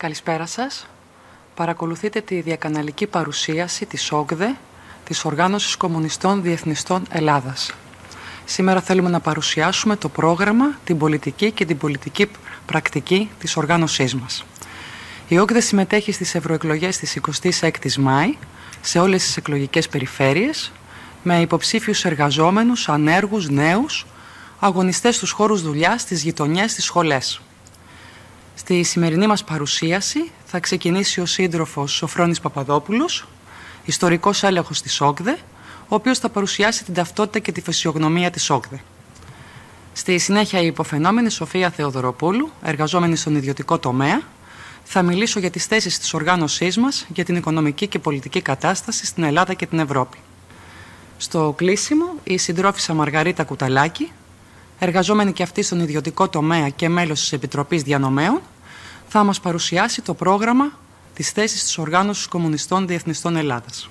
Καλησπέρα σας. Παρακολουθείτε τη διακαναλική παρουσίαση της ΟΚΔΕ, της Οργάνωσης Κομμουνιστών Διεθνιστών Ελλάδας. Σήμερα θέλουμε να παρουσιάσουμε το πρόγραμμα, την πολιτική και την πολιτική πρακτική της οργάνωσής μας. Η ΟΚΔΕ συμμετέχει στις ευρωεκλογές της 26ης Μάη σε όλες τις εκλογικές περιφέρειες με υποψήφιους εργαζόμενους, ανέργους, νέους, αγωνιστές στους χώρους δουλειάς, στις γειτονιές, στις σχολές. Στη σημερινή μας παρουσίαση θα ξεκινήσει ο σύντροφος Σοφρόνης Παπαδόπουλος, ιστορικός έλεγχος της ΟΚΔΕ, ο οποίος θα παρουσιάσει την ταυτότητα και τη φυσιογνωμία της ΟΚΔΕ. Στη συνέχεια η υποφαινόμενη Σοφία Θεοδωροπούλου, εργαζόμενη στον ιδιωτικό τομέα, θα μιλήσω για τις θέσεις της οργάνωσής μας για την οικονομική και πολιτική κατάσταση στην Ελλάδα και την Ευρώπη. Στο κλείσιμο, η συντρόφισσα Μαργαρίτα Κουταλάκη, εργαζόμενη και αυτή στον ιδιωτικό τομέα και μέλος της Επιτροπής Διανομέων, θα μας παρουσιάσει το πρόγραμμα της θέσης της Οργάνωσης Κομμουνιστών Διεθνιστών Ελλάδας.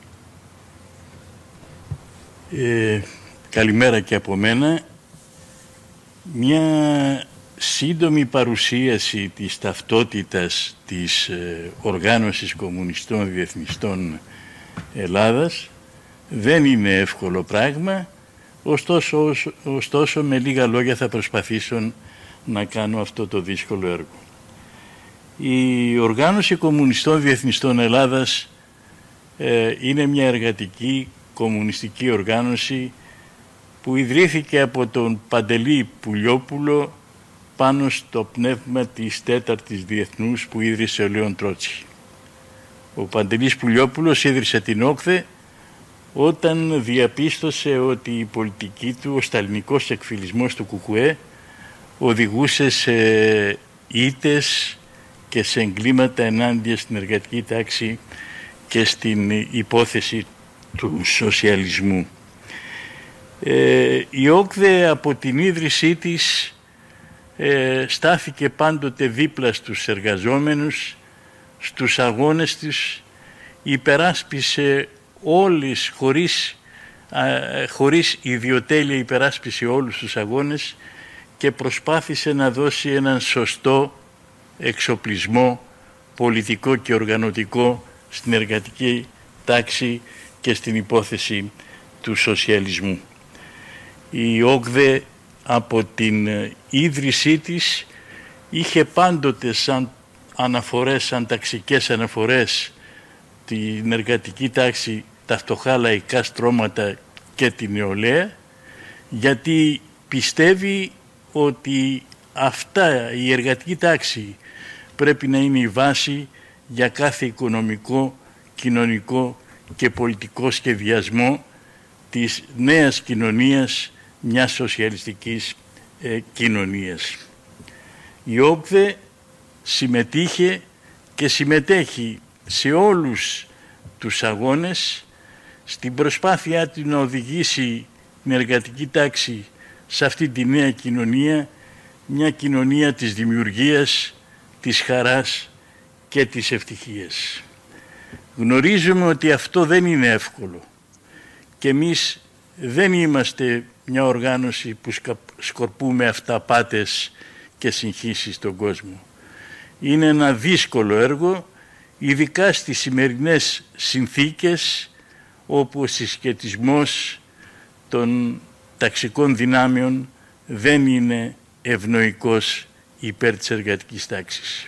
Καλημέρα και από μένα. Μια σύντομη παρουσίαση της ταυτότητας της Οργάνωσης Κομμουνιστών Διεθνιστών Ελλάδας δεν είναι εύκολο πράγμα, ωστόσο με λίγα λόγια θα προσπαθήσω να κάνω αυτό το δύσκολο έργο. Η Οργάνωση Κομμουνιστών Διεθνιστών Ελλάδας είναι μια εργατική κομμουνιστική οργάνωση που ιδρύθηκε από τον Παντελή Πουλιόπουλο πάνω στο πνεύμα της τέταρτης διεθνούς που ίδρυσε ο Λέων Τρότσχι. Ο Παντελής Πουλιόπουλος ίδρυσε την ΟΚΔΕ όταν διαπίστωσε ότι η πολιτική του, ο σταλινικός εκφυλισμός του ΚΚΕ οδηγούσε σε ήττες και σε εγκλήματα ενάντια στην εργατική τάξη και στην υπόθεση του σοσιαλισμού. Η ΟΚΔΕ από την ίδρυσή της στάθηκε πάντοτε δίπλα στους εργαζόμενους, στους αγώνες τους, υπεράσπισε όλες, χωρίς ιδιοτέλεια υπεράσπισε όλους τους αγώνες και προσπάθησε να δώσει έναν σωστό εξοπλισμό πολιτικό και οργανωτικό στην εργατική τάξη και στην υπόθεση του σοσιαλισμού. Η ΟΚΔΕ από την ίδρυσή της είχε πάντοτε σαν αναφορές, σαν ταξικές αναφορές την εργατική τάξη, τα φτωχά λαϊκά στρώματα και την νεολαία, γιατί πιστεύει ότι αυτά, η εργατική τάξη πρέπει να είναι η βάση για κάθε οικονομικό, κοινωνικό και πολιτικό σχεδιασμό της νέας κοινωνίας, μιας σοσιαλιστικής κοινωνίας. Η ΟΚΔΕ συμμετείχε και συμμετέχει σε όλους τους αγώνες στην προσπάθειά του να οδηγήσει την εργατική τάξη σε αυτή τη νέα κοινωνία, μια κοινωνία της δημιουργίας, της χαράς και της ευτυχίας. Γνωρίζουμε ότι αυτό δεν είναι εύκολο και εμείς δεν είμαστε μια οργάνωση που σκορπούμε αυταπάτες και συγχύσεις στον κόσμο. Είναι ένα δύσκολο έργο, ειδικά στις σημερινές συνθήκες όπου ο συσχετισμός των ταξικών δυνάμεων δεν είναι ευνοϊκός υπέρ της εργατικής τάξης.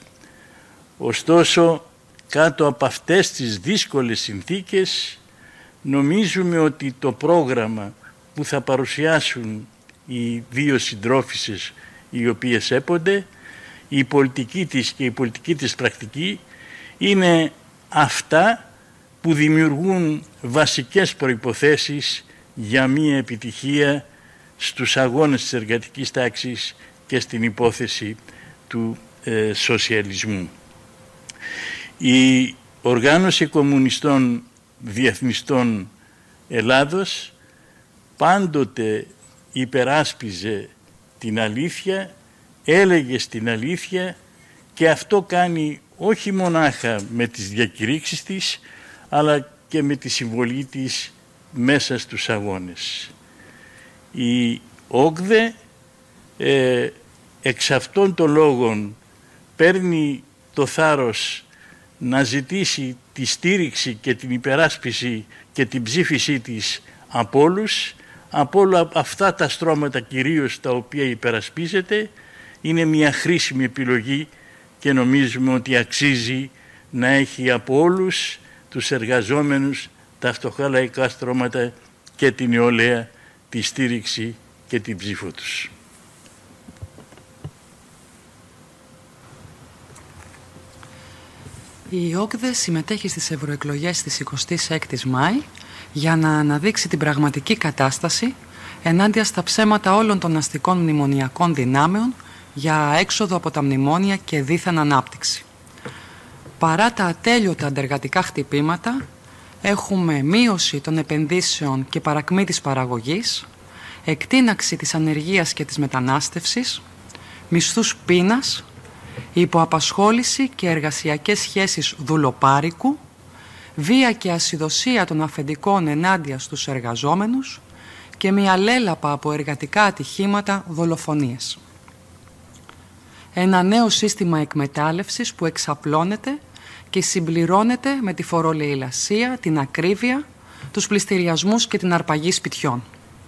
Ωστόσο, κάτω από αυτές τις δύσκολες συνθήκες, νομίζουμε ότι το πρόγραμμα που θα παρουσιάσουν οι δύο συντρόφισσες οι οποίες έπονται, η πολιτική της και η πολιτική της πρακτική, είναι αυτά που δημιουργούν βασικές προϋποθέσεις για μία επιτυχία στους αγώνες της εργατικής τάξης και στην υπόθεση του σοσιαλισμού. Η Οργάνωση Κομμουνιστών Διεθνιστών Ελλάδος πάντοτε υπεράσπιζε την αλήθεια, έλεγε στην αλήθεια και αυτό κάνει όχι μονάχα με τις διακηρύξεις της, αλλά και με τη συμβολή της μέσα στους αγώνες. Η ΟΚΔΕ εξ αυτών των λόγων παίρνει το θάρρος να ζητήσει τη στήριξη και την υπεράσπιση και την ψήφισή της από όλους, από όλα αυτά τα στρώματα κυρίως τα οποία υπερασπίζεται. Είναι μια χρήσιμη επιλογή και νομίζουμε ότι αξίζει να έχει από όλους τους εργαζόμενους, τα φτωχά λαϊκά στρώματα και την νεολαία τη στήριξη και την ψήφο τους. Η ΟΚΔΕ συμμετέχει στις ευρωεκλογές της 26ης Μάη για να αναδείξει την πραγματική κατάσταση ενάντια στα ψέματα όλων των αστικών μνημονιακών δυνάμεων για έξοδο από τα μνημόνια και δίθεν ανάπτυξη. Παρά τα ατέλειωτα αντεργατικά χτυπήματα, έχουμε μείωση των επενδύσεων και παρακμή της παραγωγής, εκτείναξη της ανεργίας και της μετανάστευσης, μισθούς πείνας, υποαπασχόληση και εργασιακές σχέσεις δουλοπάρικου, βία και ασυδοσία των αφεντικών ενάντια στους εργαζόμενους και μια λέλαπα από εργατικά ατυχήματα, δολοφονίες. Ένα νέο σύστημα εκμετάλλευσης που εξαπλώνεται και συμπληρώνεται με τη φορολεηλασία, την ακρίβεια, τους πληστηριασμούς και την αρπαγή σπιτιών.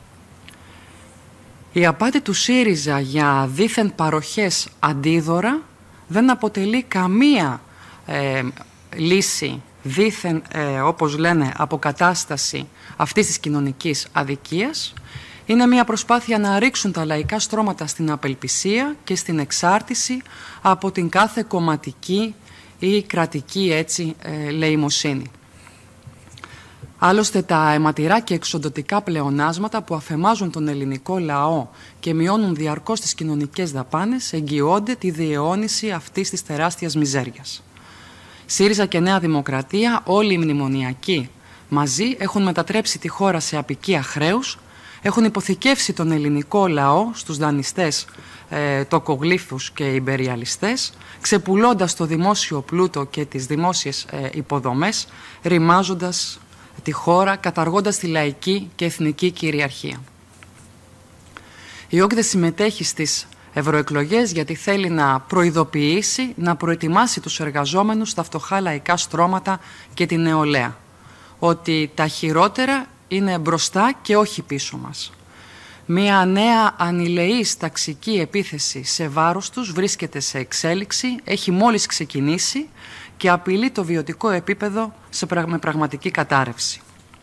Η απάτη του ΣΥΡΙΖΑ για δίθεν παροχές αντίδωρα δεν αποτελεί καμία λύση δίθεν, όπως λένε, αποκατάσταση αυτής της κοινωνικής αδικίας. Είναι μια προσπάθεια να ρίξουν τα λαϊκά στρώματα στην απελπισία και στην εξάρτηση από την κάθε κομματική ή κρατική λεημοσύνη. Άλλωστε τα αιματηρά και εξοντωτικά πλεονάσματα που αφεμάζουν τον ελληνικό λαό και μειώνουν διαρκώς τις κοινωνικές δαπάνες εγγυώνται τη διαιώνιση αυτής της τεράστιας μιζέριας. ΣΥΡΙΖΑ και Νέα Δημοκρατία, όλοι οι μνημονιακοί μαζί, έχουν μετατρέψει τη χώρα σε αποικία χρέους, έχουν υποθηκεύσει τον ελληνικό λαό στους δανειστές, τοκογλύφους και ιμπεριαλιστές, ξεπουλώντας το δημόσιο πλούτο και τις δημόσιες υποδομές, ρημάζοντας τη χώρα, καταργώντας τη λαϊκή και εθνική κυριαρχία. Η ΟΚΔΕ συμμετέχει στις ευρωεκλογές γιατί θέλει να προειδοποιήσει, να προετοιμάσει τους εργαζόμενους στα φτωχά λαϊκά στρώματα και την νεολαία, ότι τα χειρότερα είναι μπροστά και όχι πίσω μας. Μία νέα ανηλεής ταξική επίθεση σε βάρος τους βρίσκεται σε εξέλιξη, έχει μόλις ξεκινήσει και απειλεί το βιωτικό επίπεδο με πραγματική κατάρρευση.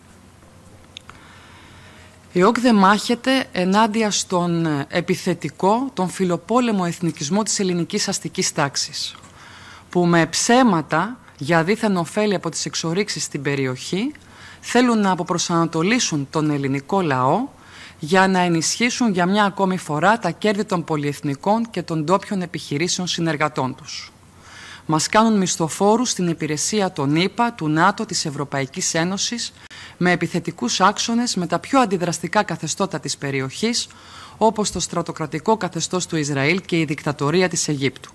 Η ΟΚΔΕ μάχεται ενάντια στον επιθετικό, τον φιλοπόλεμο εθνικισμό της ελληνικής αστικής τάξης, που με ψέματα για δίθεν ωφέλη από τις εξορίξεις στην περιοχή θέλουν να αποπροσανατολίσουν τον ελληνικό λαό για να ενισχύσουν για μια ακόμη φορά τα κέρδη των πολυεθνικών και των ντόπιων επιχειρήσεων συνεργατών τους. Μας κάνουν μισθοφόρους στην υπηρεσία των ΗΠΑ, του ΝΑΤΟ, της Ευρωπαϊκής Ένωσης, με επιθετικούς άξονες με τα πιο αντιδραστικά καθεστώτα της περιοχής, όπως το στρατοκρατικό καθεστώς του Ισραήλ και η δικτατορία της Αιγύπτου.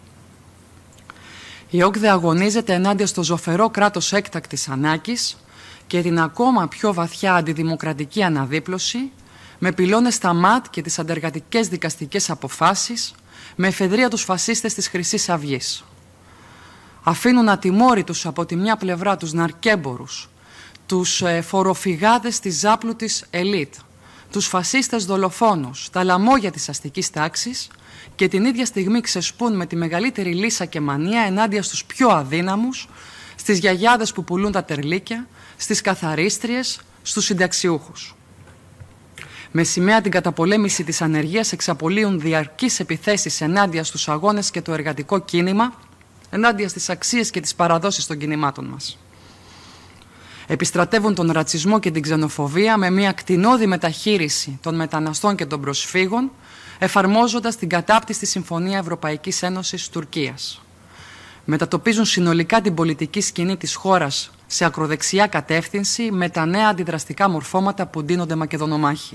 Η ΟΚΔΕ αγωνίζεται ενάντια στο ζωφερό κράτος έκτακτης ανάγκης και την ακόμα πιο βαθιά αντιδημοκρατική αναδίπλωση, με πυλώνες στα ΜΑΤ και τις αντεργατικές δικαστικές αποφάσεις, με εφεδρεία τους φασίστες της Χρυσής Αυγής. Αφήνουν ατιμόρυτους από τη μια πλευρά τους ναρκέμπορους, τους φοροφυγάδες της ζάπλουτης ελίτ, τους φασίστες δολοφόνους, τα λαμόγια της αστικής τάξης και την ίδια στιγμή ξεσπούν με τη μεγαλύτερη λύσα και μανία ενάντια στους πιο αδύναμους, στις γιαγιάδες που πουλούν τα τερλίκια, στις καθαρίστριες, στους συνταξιούχους. Με σημαία την καταπολέμηση της ανεργίας εξαπολύουν διαρκείς επιθέσεις ενάντια στους αγώνες και το εργατικό κίνημα, ενάντια στις αξίες και τις παραδόσεις των κινημάτων μας. Επιστρατεύουν τον ρατσισμό και την ξενοφοβία με μια κτηνώδη μεταχείριση των μεταναστών και των προσφύγων, εφαρμόζοντας την κατάπτυστη Συμφωνία Ευρωπαϊκής Ένωσης Τουρκίας. Μετατοπίζουν συνολικά την πολιτική σκηνή της χώρας σε ακροδεξιά κατεύθυνση με τα νέα αντιδραστικά μορφώματα που ντύνονται μακεδονομάχοι.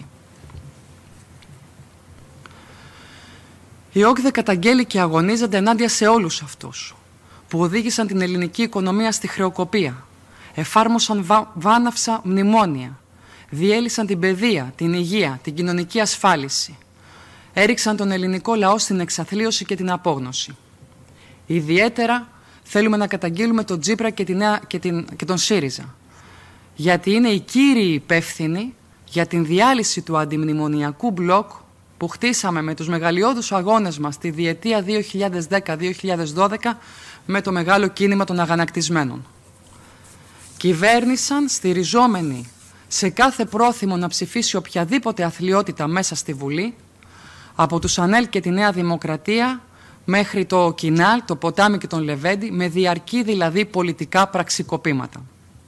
Η ΟΚΔΕ καταγγέλει και αγωνίζεται ενάντια σε όλους αυτούς που οδήγησαν την ελληνική οικονομία στη χρεοκοπία, εφάρμοσαν βάναυσα μνημόνια, διέλυσαν την παιδεία, την υγεία, την κοινωνική ασφάλιση, έριξαν τον ελληνικό λαό στην εξαθλίωση και την απόγνωση. Ιδιαίτερα θέλουμε να καταγγείλουμε τον Τσίπρα και τον ΣΥΡΙΖΑ, γιατί είναι οι κύριοι υπεύθυνοι για την διάλυση του αντιμνημονιακού μπλοκ που χτίσαμε με τους μεγαλειώδους αγώνες μας τη διετία 2010-2012 με το μεγάλο κίνημα των αγανακτισμένων. Κυβέρνησαν στηριζόμενοι σε κάθε πρόθυμο να ψηφίσει οποιαδήποτε αθλιότητα μέσα στη Βουλή, από τους ΑΝΕΛ και τη Νέα Δημοκρατία μέχρι το Κινάλ, το Ποτάμι και τον Λεβέντη, με διαρκή δηλαδή πολιτικά πραξικοπήματα.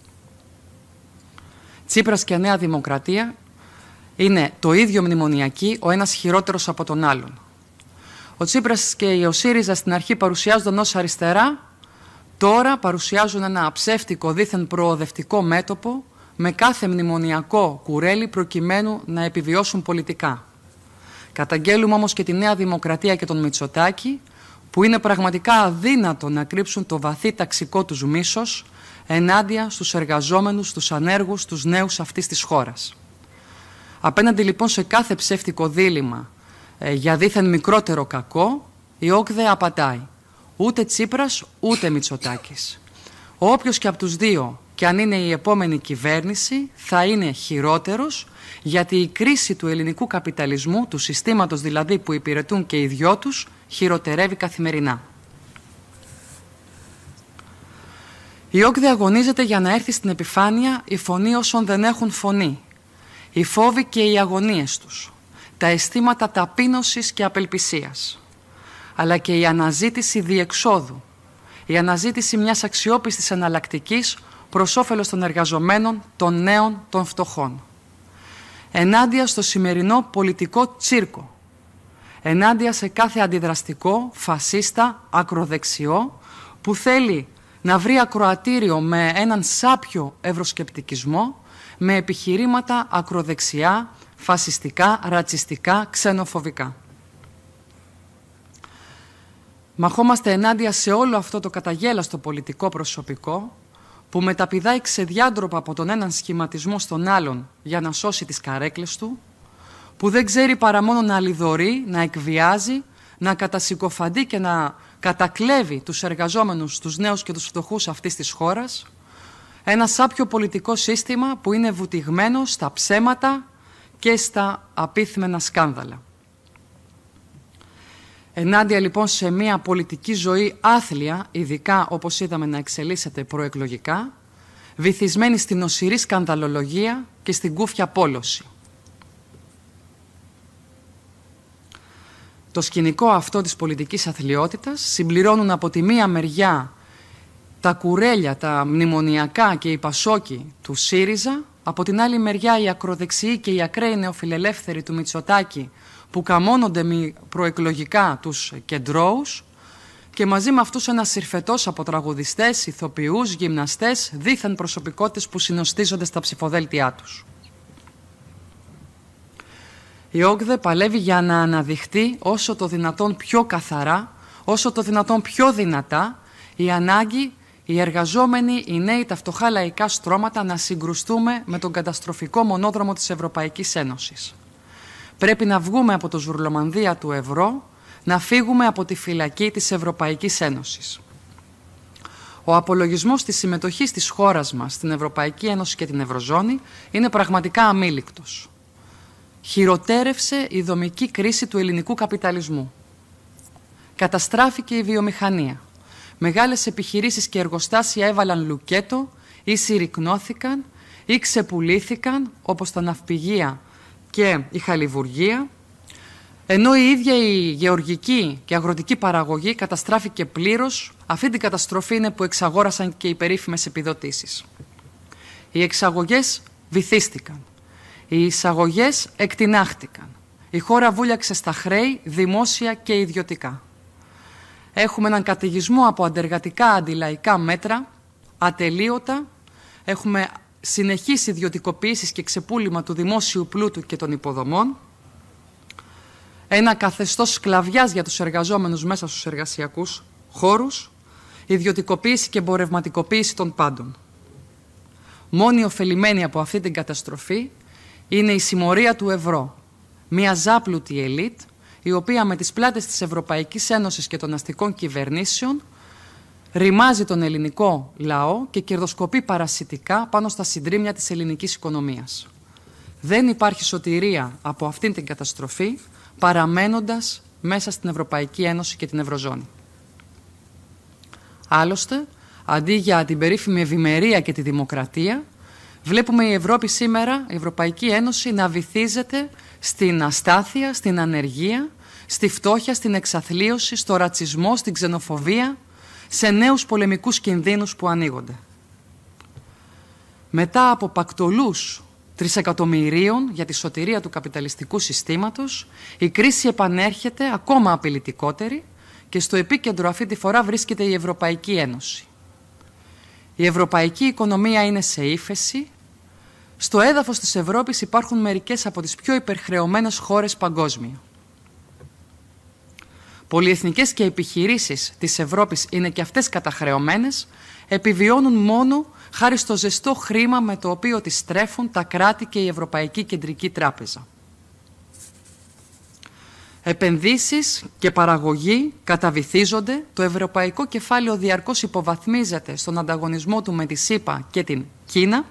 Τσίπρας και Νέα Δημοκρατία είναι το ίδιο μνημονιακοί, ο ένας χειρότερος από τον άλλον. Ο Τσίπρας και ο ΣΥΡΙΖΑ στην αρχή παρουσιάζονταν ως αριστερά, τώρα παρουσιάζουν ένα ψεύτικο δήθεν προοδευτικό μέτωπο με κάθε μνημονιακό κουρέλι προκειμένου να επιβιώσουν πολιτικά. Καταγγέλουμε όμως και τη Νέα Δημοκρατία και τον Μητσοτάκη, που είναι πραγματικά αδύνατο να κρύψουν το βαθύ ταξικό τους μίσος ενάντια στους εργαζόμενους, στους ανέργους, στους νέους αυτής της χώρας. Απέναντι λοιπόν σε κάθε ψεύτικο δίλημμα για δήθεν μικρότερο κακό, η ΟΚ δεν απατάει. Ούτε Τσίπρας, ούτε Μητσοτάκης. Όποιος και από τους δύο, και αν είναι η επόμενη κυβέρνηση, θα είναι χειρότερος, γιατί η κρίση του ελληνικού καπιταλισμού, του συστήματος δηλαδή που υπηρετούν και οι δυο τους, χειροτερεύει καθημερινά. Η ΟΚ αγωνίζεται για να έρθει στην επιφάνεια η φωνή όσων δεν έχουν φωνή. Οι φόβοι και οι αγωνίες τους, τα αισθήματα ταπείνωσης και απελπισίας, αλλά και η αναζήτηση διεξόδου, η αναζήτηση μιας αξιόπιστης εναλλακτικής προς όφελος των εργαζομένων, των νέων, των φτωχών. Ενάντια στο σημερινό πολιτικό τσίρκο, ενάντια σε κάθε αντιδραστικό, φασίστα, ακροδεξιό που θέλει να βρει ακροατήριο με έναν σάπιο ευρωσκεπτικισμό, με επιχειρήματα ακροδεξιά, φασιστικά, ρατσιστικά, ξενοφοβικά. Μαχόμαστε ενάντια σε όλο αυτό το καταγέλαστο πολιτικό προσωπικό που μεταπηδάει ξεδιάντροπα από τον έναν σχηματισμό στον άλλον για να σώσει τις καρέκλες του, που δεν ξέρει παρά μόνο να αλληδωρεί, να εκβιάζει, να κατασυκοφαντεί και να κατακλέβει τους εργαζόμενους, τους νέους και τους φτωχούς αυτής της χώρας, ένα σάπιο πολιτικό σύστημα που είναι βουτυγμένο στα ψέματα και στα απίθμενα σκάνδαλα. Ενάντια λοιπόν σε μια πολιτική ζωή άθλια, ειδικά όπως είδαμε να εξελίσσεται προεκλογικά, βυθισμένη στην οσηρή σκανδαλολογία και στην κούφια πόλωση. Το σκηνικό αυτό της πολιτικής αθλιότητας συμπληρώνουν από τη μία μεριά τα κουρέλια, τα μνημονιακά και οι πασόκοι του ΣΥΡΙΖΑ, από την άλλη μεριά οι ακροδεξιοί και οι ακραίοι νεοφιλελεύθεροι του Μητσοτάκη που καμώνονται προεκλογικά τους κεντρώους και μαζί με αυτούς ένα συρφετός από τραγουδιστές, ηθοποιούς, γυμναστές, δίθεν προσωπικότητες που συνοστίζονται στα ψηφοδέλτια τους. Η ΟΚΔΕ παλεύει για να αναδειχτεί όσο το δυνατόν πιο καθαρά, όσο το δυνατόν πιο δυνατά η ανάγκη οι εργαζόμενοι, οι νέοι, τα φτωχά λαϊκά στρώματα να συγκρουστούμε με τον καταστροφικό μονόδρομο της Ευρωπαϊκής Ένωσης. Πρέπει να βγούμε από το ζουρλομανδία του ευρώ, να φύγουμε από τη φυλακή της Ευρωπαϊκής Ένωσης. Ο απολογισμός της συμμετοχής της χώρας μας στην Ευρωπαϊκή Ένωση και την Ευρωζώνη είναι πραγματικά αμήλικτος. Χειροτέρευσε η δομική κρίση του ελληνικού καπιταλισμού. Καταστράφηκε η βιομηχανία. Μεγάλες επιχειρήσεις και εργοστάσια έβαλαν λουκέτο ή συρρικνώθηκαν ή ξεπουλήθηκαν, όπως τα ναυπηγεία και η χαλιβουργία, ενώ η ίδια η γεωργική και αγροτική παραγωγή καταστράφηκε πλήρως. Αυτή την καταστροφή είναι που εξαγόρασαν και οι περίφημες επιδοτήσεις. Οι εξαγωγές βυθίστηκαν. Οι εισαγωγές εκτινάχτηκαν. Η χώρα βούλιαξε στα χρέη, δημόσια και ιδιωτικά. Έχουμε έναν καταιγισμό από αντεργατικά αντιλαϊκά μέτρα, ατελείωτα. Έχουμε συνεχείς ιδιωτικοποιήσεις και ξεπούλημα του δημόσιου πλούτου και των υποδομών. Ένα καθεστώς σκλαβιάς για τους εργαζόμενους μέσα στους εργασιακούς χώρους. Ιδιωτικοποίηση και εμπορευματικοποίηση των πάντων. Μόνοι ωφελημένοι από αυτή την καταστροφή είναι η συμμορία του ευρώ. Μια ζάπλουτη ελίτ, η οποία με τις πλάτες της Ευρωπαϊκής Ένωσης και των αστικών κυβερνήσεων ρημάζει τον ελληνικό λαό και κερδοσκοπεί παρασιτικά πάνω στα συντρίμμια της ελληνικής οικονομίας. Δεν υπάρχει σωτηρία από αυτήν την καταστροφή παραμένοντας μέσα στην Ευρωπαϊκή Ένωση και την Ευρωζώνη. Άλλωστε, αντί για την περίφημη ευημερία και τη δημοκρατία, βλέπουμε η Ευρώπη σήμερα, η Ευρωπαϊκή Ένωση, να βυθίζεται στην αστάθεια, στην ανεργία, στη φτώχεια, στην εξαθλίωση, στο ρατσισμό, στην ξενοφοβία, σε νέους πολεμικούς κινδύνους που ανοίγονται. Μετά από πακτολούς τρισεκατομμυρίων για τη σωτηρία του καπιταλιστικού συστήματος, η κρίση επανέρχεται ακόμα απειλητικότερη και στο επίκεντρο αυτή τη φορά βρίσκεται η Ευρωπαϊκή Ένωση. Η ευρωπαϊκή οικονομία είναι σε ύφεση. Στο έδαφος της Ευρώπης υπάρχουν μερικές από τις πιο υπερχρεωμένες χώρες παγκόσμια. Πολυεθνικές και επιχειρήσεις της Ευρώπης είναι και αυτές καταχρεωμένες, επιβιώνουν μόνο χάρη στο ζεστό χρήμα με το οποίο τις στρέφουν τα κράτη και η Ευρωπαϊκή Κεντρική Τράπεζα. Επενδύσεις και παραγωγή καταβυθίζονται, το ευρωπαϊκό κεφάλαιο διαρκώς υποβαθμίζεται στον ανταγωνισμό του με τη ΣΥΠΑ και την Κίνα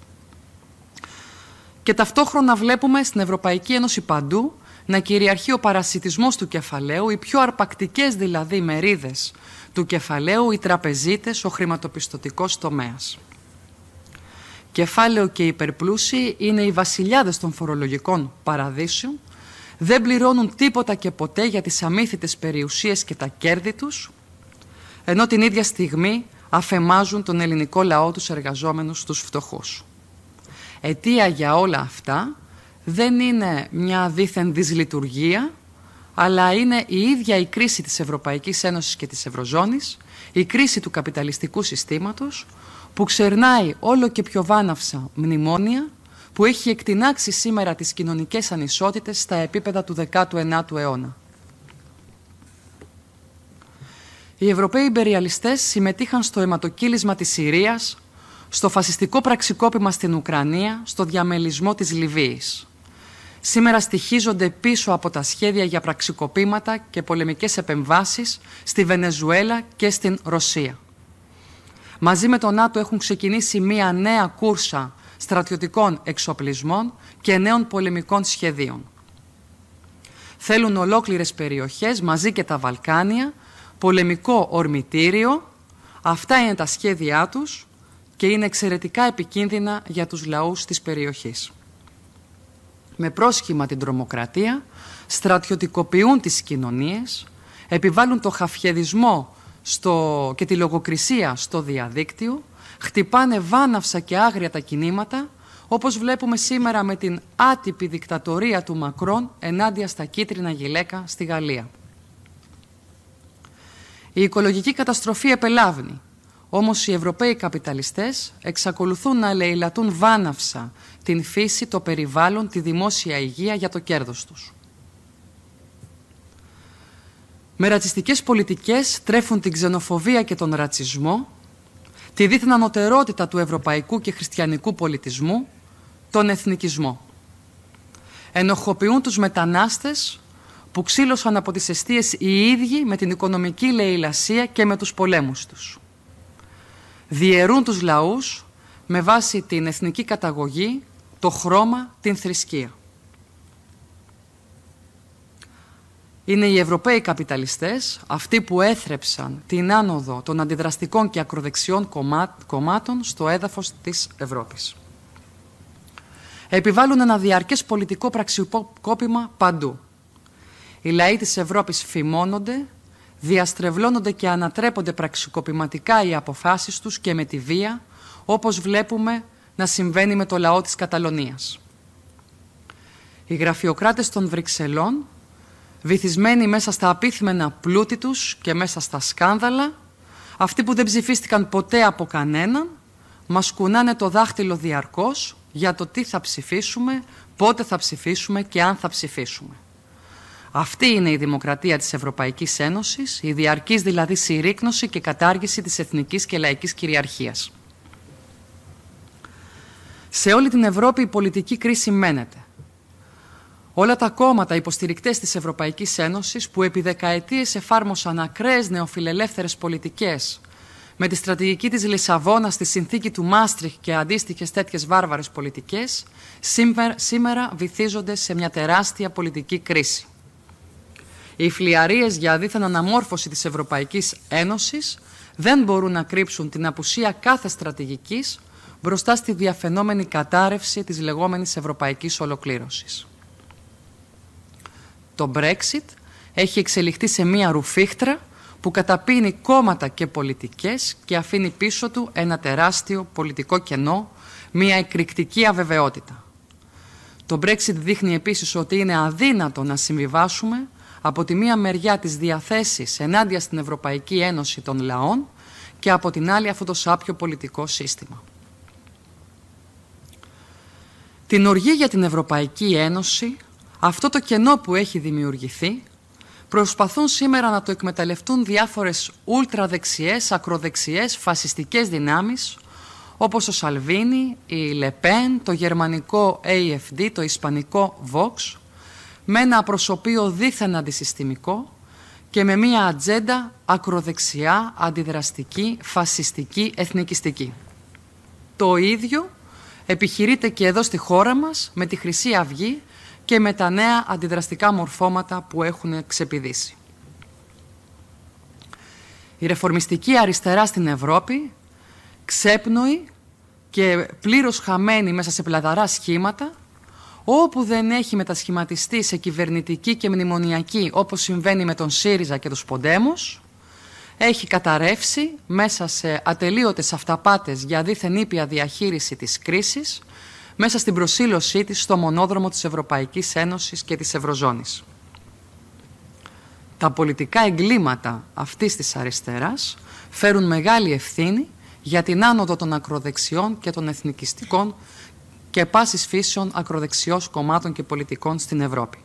και ταυτόχρονα βλέπουμε στην Ευρωπαϊκή Ένωση παντού να κυριαρχεί ο παρασιτισμός του κεφαλαίου, οι πιο αρπακτικές δηλαδή μερίδες του κεφαλαίου, οι τραπεζίτες, ο χρηματοπιστωτικός τομέας. Κεφάλαιο και υπερπλούσιοι είναι οι βασιλιάδες των φορολογικών παραδείσεων, δεν πληρώνουν τίποτα και ποτέ για τις αμύθιτες περιουσίες και τα κέρδη τους, ενώ την ίδια στιγμή αφεμάζουν τον ελληνικό λαό, τους εργαζόμενους, τους φτωχούς. Αιτία για όλα αυτά δεν είναι μια δίθεν δυσλειτουργία, αλλά είναι η ίδια η κρίση της Ευρωπαϊκής Ένωσης και της Ευρωζώνης, η κρίση του καπιταλιστικού συστήματος, που ξερνάει όλο και πιο βάναυσα μνημόνια, που έχει εκτινάξει σήμερα τις κοινωνικές ανισότητες στα επίπεδα του 19ου αιώνα. Οι Ευρωπαίοι ιμπεριαλιστές συμμετείχαν στο αιματοκύλισμα της Συρίας, στο φασιστικό πραξικόπημα στην Ουκρανία, στο διαμελισμό της Λιβύης. Σήμερα στοιχίζονται πίσω από τα σχέδια για πραξικοπήματα και πολεμικές επεμβάσεις στη Βενεζουέλα και στην Ρωσία. Μαζί με τον ΝΑΤΟ έχουν ξεκινήσει μία νέα κούρσα στρατιωτικών εξοπλισμών και νέων πολεμικών σχεδίων. Θέλουν ολόκληρες περιοχές, μαζί και τα Βαλκάνια, πολεμικό ορμητήριο. Αυτά είναι τα σχέδιά τους και είναι εξαιρετικά επικίνδυνα για τους λαούς της περιοχής. Με πρόσχημα την τρομοκρατία, στρατιωτικοποιούν τις κοινωνίες, επιβάλλουν το χαφιεδισμό και τη λογοκρισία στο διαδίκτυο, χτυπάνε βάναυσα και άγρια τα κινήματα, όπως βλέπουμε σήμερα με την άτυπη δικτατορία του Μακρόν ενάντια στα κίτρινα γυλαίκα στη Γαλλία. Η οικολογική καταστροφή επελάβνει, όμως οι Ευρωπαίοι καπιταλιστές εξακολουθούν να ελεηλατούν βάναυσα την φύση, το περιβάλλον, τη δημόσια υγεία για το κέρδος τους. Με ρατσιστικές πολιτικές τρέφουν την ξενοφοβία και τον ρατσισμό, τη δίθεν ανωτερότητα του ευρωπαϊκού και χριστιανικού πολιτισμού, τον εθνικισμό. Ενοχοποιούν τους μετανάστες που ξύλωσαν από τις εστίες οι ίδιοι με την οικονομική λαιλασία και με τους πολέμους τους. Διαιρούν τους λαούς με βάση την εθνική καταγωγή, το χρώμα, την θρησκεία. Είναι οι Ευρωπαίοι καπιταλιστές, αυτοί που έθρεψαν την άνοδο των αντιδραστικών και ακροδεξιών κομμάτων στο έδαφος της Ευρώπης. Επιβάλλουν ένα διαρκές πολιτικό πραξικόπημα παντού. Οι λαοί της Ευρώπης φημώνονται, διαστρεβλώνονται και ανατρέπονται πραξικοπηματικά οι αποφάσεις τους και με τη βία, όπως βλέπουμε να συμβαίνει με το λαό της Καταλωνίας. Οι γραφειοκράτες των Βρυξελών, βυθισμένοι μέσα στα απίθμενα πλούτη τους και μέσα στα σκάνδαλα, αυτοί που δεν ψηφίστηκαν ποτέ από κανέναν, μας κουνάνε το δάχτυλο διαρκώς για το τι θα ψηφίσουμε, πότε θα ψηφίσουμε και αν θα ψηφίσουμε. Αυτή είναι η δημοκρατία της Ευρωπαϊκής Ένωσης, η διαρκής δηλαδή συρρίκνωση και κατάργηση της εθνικής και λαϊκής κυριαρχίας. Σε όλη την Ευρώπη η πολιτική κρίση μένεται. Όλα τα κόμματα υποστηρικτές της Ευρωπαϊκής Ένωσης που επί δεκαετίες εφάρμοσαν ακραίες νεοφιλελεύθερες πολιτικές με τη στρατηγική της Λισαβόνας, τη συνθήκη του Μάστριχ και αντίστοιχες τέτοιες βάρβαρες πολιτικές, σήμερα βυθίζονται σε μια τεράστια πολιτική κρίση. Οι φλιαρίες για δίθεν αναμόρφωση της Ευρωπαϊκής Ένωσης δεν μπορούν να κρύψουν την απουσία κάθε στρατηγικής μπροστά στη διαφαινόμενη κατάρρευση της λεγόμενης ευρωπαϊκής ολοκλήρωσης. Το Brexit έχει εξελιχθεί σε μία ρουφίχτρα που καταπίνει κόμματα και πολιτικές και αφήνει πίσω του ένα τεράστιο πολιτικό κενό, μία εκρηκτική αβεβαιότητα. Το Brexit δείχνει επίσης ότι είναι αδύνατο να συμβιβάσουμε από τη μία μεριά τις διαθέσεις ενάντια στην Ευρωπαϊκή Ένωση των λαών και από την άλλη αυτό το σάπιο πολιτικό σύστημα. Την οργή για την Ευρωπαϊκή Ένωση, αυτό το κενό που έχει δημιουργηθεί, προσπαθούν σήμερα να το εκμεταλλευτούν διάφορες ουλτραδεξιές, ακροδεξιές, φασιστικές δυνάμεις, όπως ο Σαλβίνι, η Λεπέν, το γερμανικό AFD, το ισπανικό Vox, με ένα προσωπείο δίθεν αντισυστημικό και με μία ατζέντα ακροδεξιά, αντιδραστική, φασιστική, εθνικιστική. Το ίδιο επιχειρείται και εδώ στη χώρα μας με τη Χρυσή Αυγή και με τα νέα αντιδραστικά μορφώματα που έχουν ξεπηδήσει. Η ρεφορμιστική αριστερά στην Ευρώπη, ξέπνοη και πλήρως χαμένη μέσα σε πλαδαρά σχήματα, όπου δεν έχει μετασχηματιστεί σε κυβερνητική και μνημονιακή, όπως συμβαίνει με τον ΣΥΡΙΖΑ και τους Ποντέμους, έχει καταρρεύσει μέσα σε ατελείωτες αυταπάτες για δίθεν ήπια διαχείριση της κρίσης, μέσα στην προσήλωσή της στο μονόδρομο της Ευρωπαϊκής Ένωσης και της Ευρωζώνης. Τα πολιτικά εγκλήματα αυτής της αριστεράς φέρουν μεγάλη ευθύνη για την άνοδο των ακροδεξιών και των εθνικιστικών και πάσης φύσεων ακροδεξιών κομμάτων και πολιτικών στην Ευρώπη.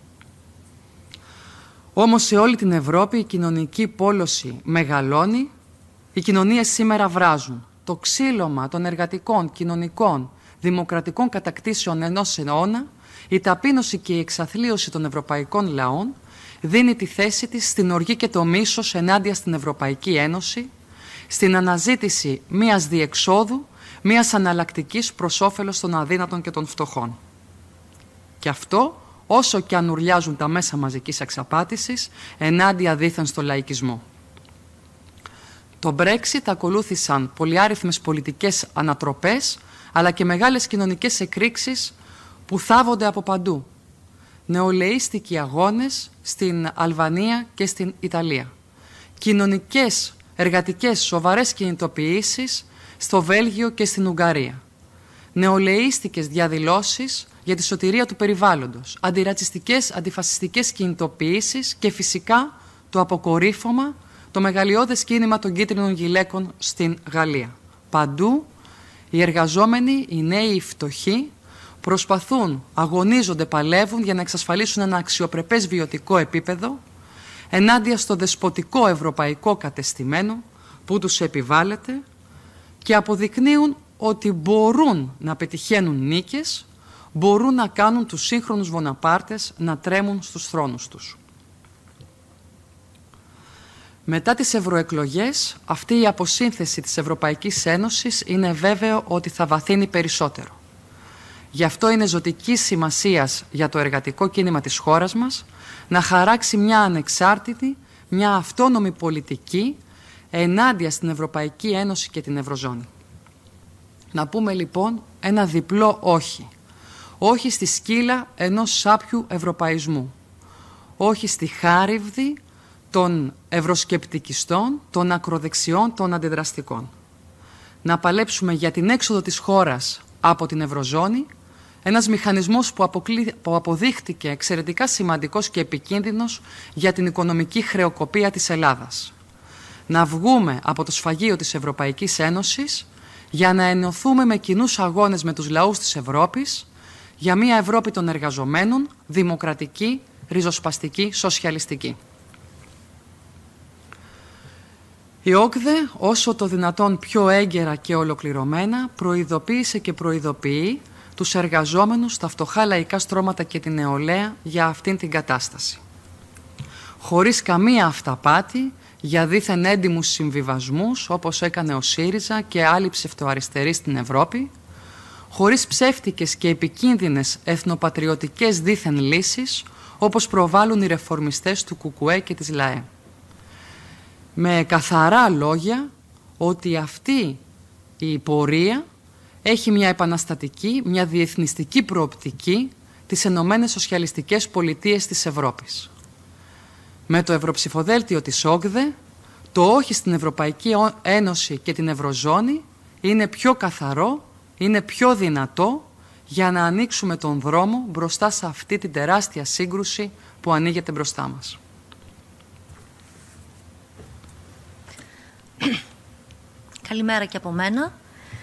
Όμως σε όλη την Ευρώπη η κοινωνική πόλωση μεγαλώνει, οι κοινωνίες σήμερα βράζουν. Το ξύλωμα των εργατικών, κοινωνικών, δημοκρατικών κατακτήσεων ενός αιώνα, η ταπείνωση και η εξαθλίωση των ευρωπαϊκών λαών δίνει τη θέση της στην οργή και το μίσος ενάντια στην Ευρωπαϊκή Ένωση, στην αναζήτηση μιας διεξόδου, μιας αναλλακτικής προς όφελος των αδύνατων και των φτωχών. Και αυτό όσο και αν ουρλιάζουν τα μέσα μαζικής εξαπάτησης ενάντια δίθεν στο λαϊκισμό. Το Brexit ακολούθησαν πολυάριθμες πολιτικές ανατροπές, αλλά και μεγάλες κοινωνικές εκρήξεις που θάβονται από παντού. Νεολαίστικοι αγώνες στην Αλβανία και στην Ιταλία. Κοινωνικές, εργατικές, σοβαρές κινητοποιήσεις στο Βέλγιο και στην Ουγγαρία. Νεολαίστικες διαδηλώσεις για τη σωτηρία του περιβάλλοντος. Αντιρατσιστικές, αντιφασιστικές κινητοποιήσεις και φυσικά το αποκορύφωμα, το μεγαλειώδες κίνημα των κίτρινων γυλαίκων στην Γαλλία. Παντού οι εργαζόμενοι, οι νέοι, οι φτωχοί προσπαθούν, αγωνίζονται, παλεύουν για να εξασφαλίσουν ένα αξιοπρεπές βιωτικό επίπεδο ενάντια στο δεσποτικό ευρωπαϊκό κατεστημένο που τους επιβάλλεται και αποδεικνύουν ότι μπορούν να πετυχαίνουν νίκες, μπορούν να κάνουν τους σύγχρονους Βοναπάρτες να τρέμουν στους θρόνους τους. Μετά τις ευρωεκλογές, αυτή η αποσύνθεση της Ευρωπαϊκής Ένωσης είναι βέβαιο ότι θα βαθύνει περισσότερο. Γι' αυτό είναι ζωτικής σημασίας για το εργατικό κίνημα της χώρας μας να χαράξει μια ανεξάρτητη, μια αυτόνομη πολιτική ενάντια στην Ευρωπαϊκή Ένωση και την Ευρωζώνη. Να πούμε λοιπόν ένα διπλό όχι. Όχι στη σκύλα ενός σάπιου ευρωπαϊσμού. Όχι στη χάριβδη των ευρωσκεπτικιστών, των ακροδεξιών, των αντιδραστικών. Να παλέψουμε για την έξοδο της χώρας από την Ευρωζώνη, ένας μηχανισμός που αποδείχτηκε εξαιρετικά σημαντικός και επικίνδυνος για την οικονομική χρεοκοπία της Ελλάδας. Να βγούμε από το σφαγείο της Ευρωπαϊκής Ένωσης για να ενωθούμε με κοινούς αγώνες με τους λαούς της Ευρώπης για μια Ευρώπη των εργαζομένων, δημοκρατική, ριζοσπαστική, σοσιαλιστική. Η ΟΚΔΕ, όσο το δυνατόν πιο έγκαιρα και ολοκληρωμένα, προειδοποίησε και προειδοποιεί τους εργαζόμενους, τα φτωχά λαϊκά στρώματα και την νεολαία για αυτήν την κατάσταση. Χωρίς καμία αυταπάτη για δήθεν έντιμους συμβιβασμούς, όπως έκανε ο ΣΥΡΙΖΑ και άλλοι ψευτοαριστεροί στην Ευρώπη, χωρίς ψεύτικες και επικίνδυνες εθνοπατριωτικές δήθεν λύσεις, όπως προβάλλουν οι ρεφορμιστές του ΚΚΕ και της ΛΑΕ. Με καθαρά λόγια ότι αυτή η πορεία έχει μια επαναστατική, μια διεθνιστική προοπτική της Ενωμένες Σοσιαλιστικές Πολιτείες της Ευρώπης. Με το ευρωψηφοδέλτιο της ΟΚΔΕ, το όχι στην Ευρωπαϊκή Ένωση και την Ευρωζώνη είναι πιο καθαρό, είναι πιο δυνατό για να ανοίξουμε τον δρόμο μπροστά σε αυτή την τεράστια σύγκρουση που ανοίγεται μπροστά μας. Καλημέρα και από μένα.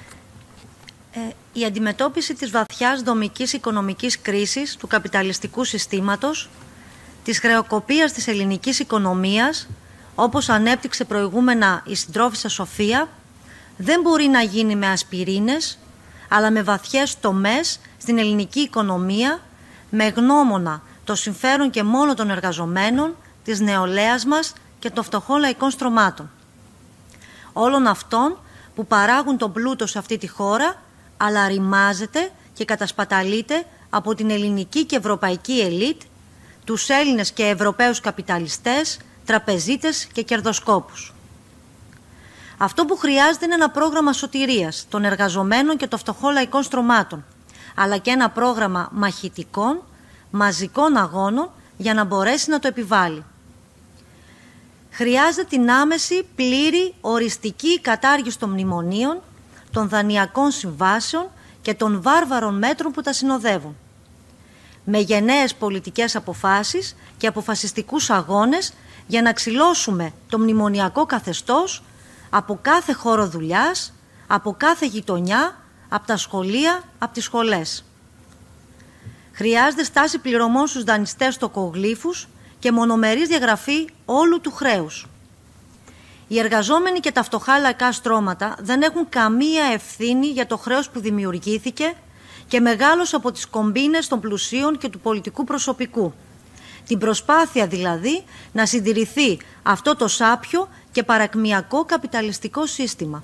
Η αντιμετώπιση της βαθιάς δομικής οικονομικής κρίσης του καπιταλιστικού συστήματος, της χρεοκοπίας της ελληνικής οικονομίας, όπως ανέπτυξε προηγούμενα η συντρόφισσα Σοφία, δεν μπορεί να γίνει με ασπιρίνες, αλλά με βαθιές τομές στην ελληνική οικονομία, με γνώμονα το συμφέρον και μόνο των εργαζομένων, της νεολαίας μας και των φτωχών λαϊκών στρωμάτων. Όλων αυτών που παράγουν τον πλούτο σε αυτή τη χώρα, αλλά ρημάζεται και κατασπαταλείται από την ελληνική και ευρωπαϊκή ελίτ, τους Έλληνες και Ευρωπαίους καπιταλιστές, τραπεζίτες και κερδοσκόπους. Αυτό που χρειάζεται είναι ένα πρόγραμμα σωτηρίας των εργαζομένων και των φτωχών λαϊκών στρωμάτων, αλλά και ένα πρόγραμμα μαχητικών, μαζικών αγώνων για να μπορέσει να το επιβάλλει. Χρειάζεται την άμεση, πλήρη, οριστική κατάργηση των μνημονίων, των δανειακών συμβάσεων και των βάρβαρων μέτρων που τα συνοδεύουν. Με γενναίες πολιτικές αποφάσεις και αποφασιστικούς αγώνες για να ξυλώσουμε το μνημονιακό καθεστώς από κάθε χώρο δουλειάς, από κάθε γειτονιά, από τα σχολεία, από τις σχολές. Χρειάζεται στάση πληρωμών στους δανειστές τοκογλύφους και μονομερής διαγραφή όλου του χρέους. Οι εργαζόμενοι και τα φτωχά λαϊκά στρώματα δεν έχουν καμία ευθύνη για το χρέος που δημιουργήθηκε και μεγάλωσε από τις κομπίνες των πλουσίων και του πολιτικού προσωπικού. Την προσπάθεια δηλαδή να συντηρηθεί αυτό το σάπιο και παρακμιακό καπιταλιστικό σύστημα.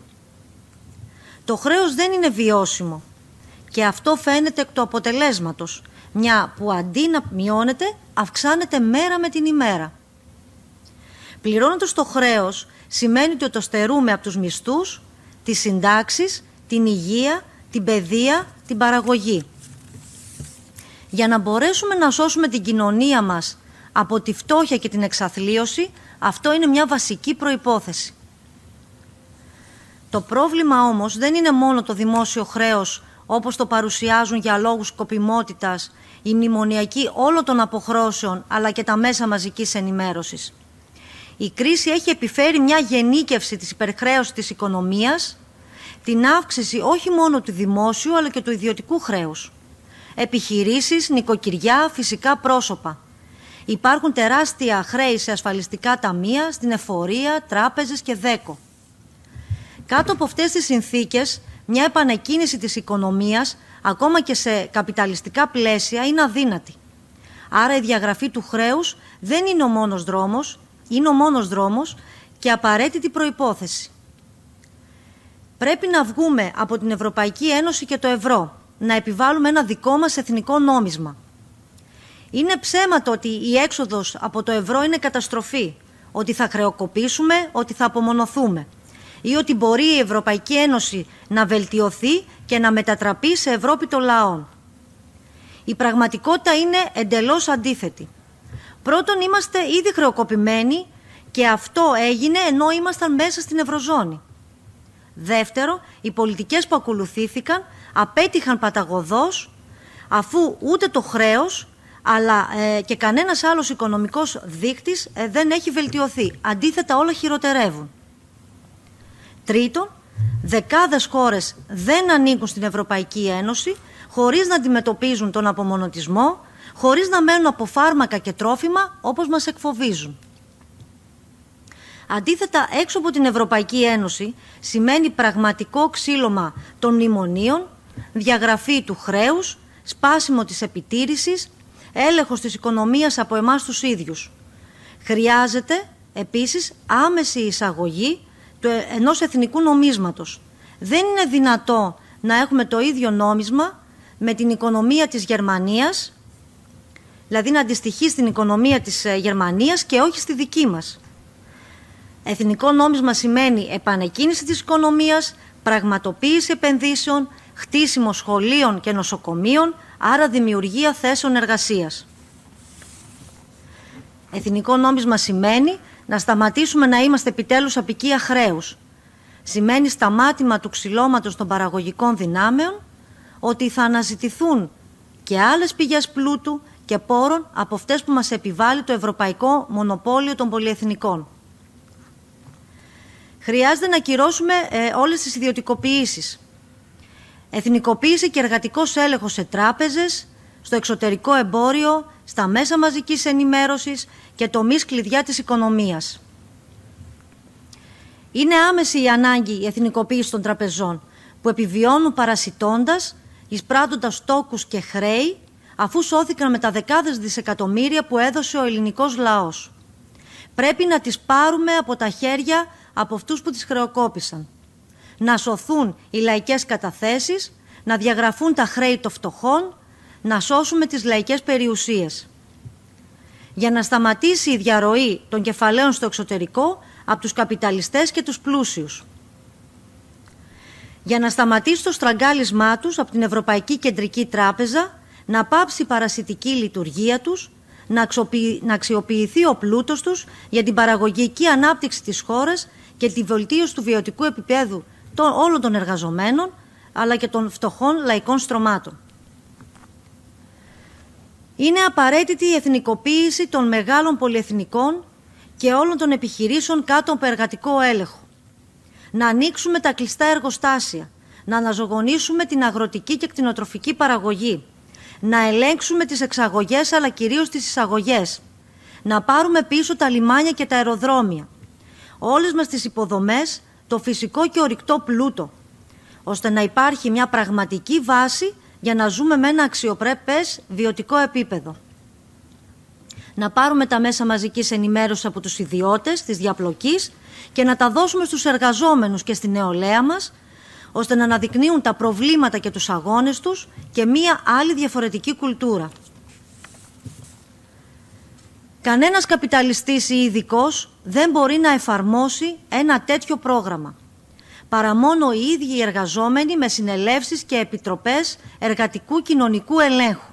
Το χρέος δεν είναι βιώσιμο και αυτό φαίνεται εκ του αποτελέσματος, μια που αντί να μειώνεται, αυξάνεται μέρα με την ημέρα. Πληρώνοντας το χρέος σημαίνει ότι το στερούμε από τους μισθούς, τις συντάξεις, την υγεία, την παιδεία, την παραγωγή. Για να μπορέσουμε να σώσουμε την κοινωνία μας από τη φτώχεια και την εξαθλίωση, αυτό είναι μια βασική προϋπόθεση. Το πρόβλημα όμως δεν είναι μόνο το δημόσιο χρέος, όπως το παρουσιάζουν για λόγους σκοπιμότητας οι μνημονιακοί όλων των αποχρώσεων, αλλά και τα μέσα μαζικής ενημέρωσης. Η κρίση έχει επιφέρει μια γενίκευση της υπερχρέωσης της οικονομίας, την αύξηση όχι μόνο του δημόσιου αλλά και του ιδιωτικού χρέους. Επιχειρήσεις, νοικοκυριά, φυσικά πρόσωπα. Υπάρχουν τεράστια χρέη σε ασφαλιστικά ταμεία, στην εφορία, τράπεζες και δέκο. Κάτω από αυτές τις συνθήκες, μια επανεκκίνηση της οικονομίας, ακόμα και σε καπιταλιστικά πλαίσια, είναι αδύνατη. Άρα η διαγραφή του χρέους δεν είναι ο μόνος δρόμος, είναι ο μόνος δρόμος και απαραίτητη προϋπόθεση. Πρέπει να βγούμε από την Ευρωπαϊκή Ένωση και το ευρώ, να επιβάλλουμε ένα δικό μας εθνικό νόμισμα. Είναι ψέματο ότι η έξοδος από το ευρώ είναι καταστροφή, ότι θα χρεοκοπήσουμε, ότι θα απομονωθούμε ή ότι μπορεί η Ευρωπαϊκή Ένωση να βελτιωθεί και να μετατραπεί σε Ευρώπη των λαών. Η πραγματικότητα είναι εντελώς αντίθετη. Πρώτον, είμαστε ήδη χρεοκοπημένοι και αυτό έγινε ενώ ήμασταν μέσα στην Ευρωζώνη. Δεύτερο, οι πολιτικές που ακολουθήθηκαν απέτυχαν παταγωδώς, αφού ούτε το χρέος αλλά και κανένας άλλος οικονομικός δείκτης δεν έχει βελτιωθεί. Αντίθετα, όλα χειροτερεύουν. Τρίτον, δεκάδες χώρες δεν ανήκουν στην Ευρωπαϊκή Ένωση χωρίς να αντιμετωπίζουν τον απομονωτισμό, χωρίς να μένουν από φάρμακα και τρόφιμα όπως μας εκφοβίζουν. Αντίθετα, έξω από την Ευρωπαϊκή Ένωση σημαίνει πραγματικό ξύλωμα των μνημονίων, διαγραφή του χρέους, σπάσιμο της επιτήρησης, έλεγχος της οικονομίας από εμάς τους ίδιους. Χρειάζεται επίσης άμεση εισαγωγή ενός εθνικού νομίσματος. Δεν είναι δυνατό να έχουμε το ίδιο νόμισμα με την οικονομία της Γερμανίας, δηλαδή να αντιστοιχεί στην οικονομία της Γερμανίας και όχι στη δική μας. Εθνικό νόμισμα σημαίνει επανεκκίνηση της οικονομίας, πραγματοποίηση επενδύσεων, χτίσιμο σχολείων και νοσοκομείων, άρα δημιουργία θέσεων εργασίας. Εθνικό νόμισμα σημαίνει να σταματήσουμε να είμαστε επιτέλους απικία χρέους. Σημαίνει σταμάτημα του ξυλώματος των παραγωγικών δυνάμεων, ότι θα αναζητηθούν και άλλες πηγές πλούτου και πόρων από αυτές που μας επιβάλλει το ευρωπαϊκό μονοπόλιο των πολυεθνικών. Χρειάζεται να ακυρώσουμε όλες τις ιδιωτικοποιήσεις. Εθνικοποίηση και εργατικός έλεγχος σε τράπεζες, στο εξωτερικό εμπόριο, στα μέσα μαζικής ενημέρωσης και τομείς κλειδιά της οικονομίας. Είναι άμεση η ανάγκη η εθνικοποίηση των τραπεζών, που επιβιώνουν παρασιτώντας, εισπράττοντας τόκους και χρέη, αφού σώθηκαν με τα δεκάδες δισεκατομμύρια που έδωσε ο ελληνικός λαός. Πρέπει να τις πάρουμε από τα χέρια από αυτούς που τις χρεοκόπησαν. Να σωθούν οι λαϊκές καταθέσεις, να διαγραφούν τα χρέη των φτωχών, να σώσουμε τις λαϊκές περιουσίες. Για να σταματήσει η διαρροή των κεφαλαίων στο εξωτερικό από τους καπιταλιστές και τους πλούσιους. Για να σταματήσει το στραγγάλισμά τους από την Ευρωπαϊκή Κεντρική Τράπεζα, να πάψει η παρασιτική λειτουργία τους, να αξιοποιηθεί ο πλούτος τους για την παραγωγική ανάπτυξη της χώρας και τη βελτίωση του βιωτικού επίπεδου όλων των εργαζομένων, αλλά και των φτωχών λαϊκών στρωμάτων. Είναι απαραίτητη η εθνικοποίηση των μεγάλων πολυεθνικών και όλων των επιχειρήσεων κάτω από εργατικό έλεγχο. Να ανοίξουμε τα κλειστά εργοστάσια, να αναζωογονήσουμε την αγροτική και κτηνοτροφική παραγωγή, να ελέγξουμε τις εξαγωγές αλλά κυρίως τις εισαγωγές, να πάρουμε πίσω τα λιμάνια και τα αεροδρόμια, όλες μας τις υποδομές, το φυσικό και ορυκτό πλούτο, ώστε να υπάρχει μια πραγματική βάση για να ζούμε με ένα αξιοπρεπές βιωτικό επίπεδο. Να πάρουμε τα μέσα μαζικής ενημέρωσης από τους ιδιώτες της διαπλοκής και να τα δώσουμε στους εργαζόμενους και στη νεολαία μας, ώστε να αναδεικνύουν τα προβλήματα και τους αγώνες τους και μία άλλη διαφορετική κουλτούρα. Κανένας καπιταλιστής ή ειδικός δεν μπορεί να εφαρμόσει ένα τέτοιο πρόγραμμα, παρά μόνο οι ίδιοι οι εργαζόμενοι με συνελεύσεις και επιτροπές εργατικού κοινωνικού ελέγχου.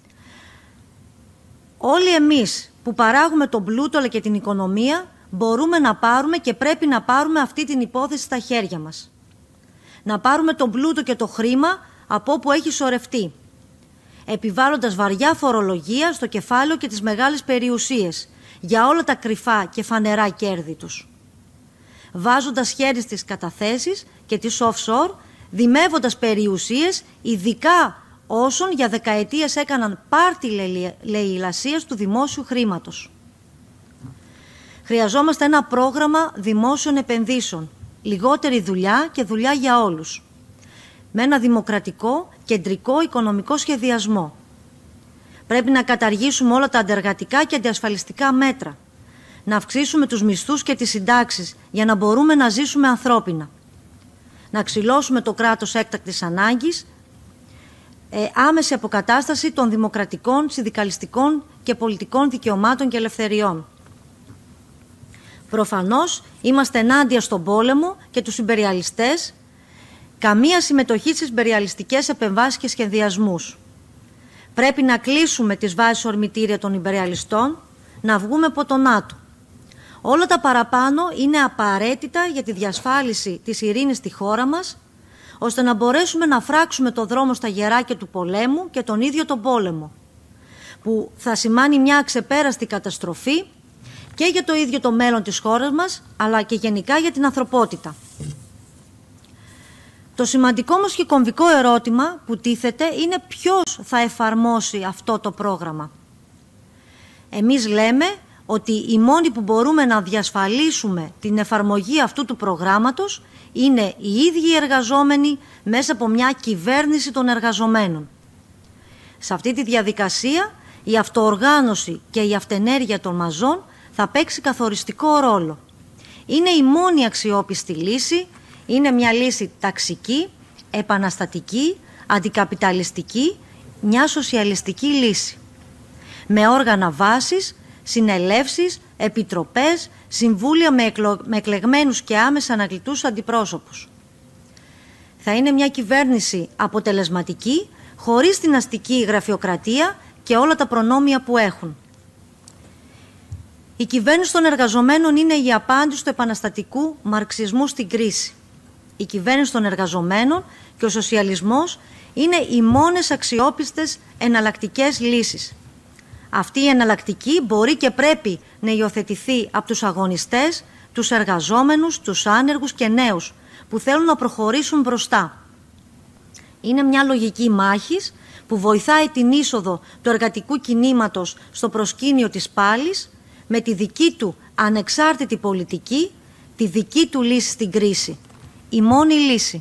Όλοι εμείς που παράγουμε τον πλούτο αλλά και την οικονομία μπορούμε να πάρουμε και πρέπει να πάρουμε αυτή την υπόθεση στα χέρια μας. Να πάρουμε τον πλούτο και το χρήμα από όπου έχει σωρευτεί, επιβάλλοντας βαριά φορολογία στο κεφάλαιο και τις μεγάλες περιουσίες για όλα τα κρυφά και φανερά κέρδη τους. Βάζοντας χέρι στις καταθέσεις και τις offshore, δημεύοντας περιουσίες, ειδικά όσων για δεκαετίες έκαναν πάρτι λαιλασίας του δημόσιου χρήματος. Χρειαζόμαστε ένα πρόγραμμα δημόσιων επενδύσεων, λιγότερη δουλειά και δουλειά για όλους, με ένα δημοκρατικό, κεντρικό οικονομικό σχεδιασμό. Πρέπει να καταργήσουμε όλα τα αντεργατικά και αντιασφαλιστικά μέτρα, να αυξήσουμε τους μισθούς και τις συντάξεις για να μπορούμε να ζήσουμε ανθρώπινα, να ξυλώσουμε το κράτος έκτακτης ανάγκης, άμεση αποκατάσταση των δημοκρατικών, συνδικαλιστικών και πολιτικών δικαιωμάτων και ελευθεριών. Προφανώς είμαστε ενάντια στον πόλεμο και τους ιμπεριαλιστές, καμία συμμετοχή στις ιμπεριαλιστικές επεμβάσεις και σχεδιασμούς. Πρέπει να κλείσουμε τις βάσεις ορμητήρια των ιμπεριαλιστών, να βγούμε από το ΝΑΤΟ. Όλα τα παραπάνω είναι απαραίτητα για τη διασφάλιση της ειρήνης στη χώρα μας, ώστε να μπορέσουμε να φράξουμε το δρόμο στα γεράκια του πολέμου και τον ίδιο τον πόλεμο, που θα σημάνει μια αξεπέραστη καταστροφή και για το ίδιο το μέλλον της χώρας μας, αλλά και γενικά για την ανθρωπότητα. Το σημαντικό όμως και κομβικό ερώτημα που τίθεται είναι ποιος θα εφαρμόσει αυτό το πρόγραμμα. Εμείς λέμε ότι οι μόνοι που μπορούμε να διασφαλίσουμε την εφαρμογή αυτού του προγράμματος είναι οι ίδιοι οι εργαζόμενοι μέσα από μια κυβέρνηση των εργαζομένων. Σε αυτή τη διαδικασία η αυτοοργάνωση και η αυτενέργεια των μαζών θα παίξει καθοριστικό ρόλο. Είναι η μόνη αξιόπιστη λύση, είναι μια λύση ταξική, επαναστατική, αντικαπιταλιστική, μια σοσιαλιστική λύση. Με όργανα βάσης, συνελεύσεις, επιτροπές, συμβούλια με εκλεγμένους και άμεσα ανακλητούς αντιπρόσωπους. Θα είναι μια κυβέρνηση αποτελεσματική, χωρίς την αστική γραφειοκρατία και όλα τα προνόμια που έχουν. Η κυβέρνηση των εργαζομένων είναι η απάντηση του επαναστατικού μαρξισμού στην κρίση. Η κυβέρνηση των εργαζομένων και ο σοσιαλισμός είναι οι μόνες αξιόπιστες εναλλακτικές λύσεις. Αυτή η εναλλακτική μπορεί και πρέπει να υιοθετηθεί από τους αγωνιστές, τους εργαζόμενους, τους άνεργους και νέους που θέλουν να προχωρήσουν μπροστά. Είναι μια λογική μάχης που βοηθάει την είσοδο του εργατικού κινήματος στο προσκήνιο της πάλης με τη δική του ανεξάρτητη πολιτική, τη δική του λύση στην κρίση. Η μόνη λύση.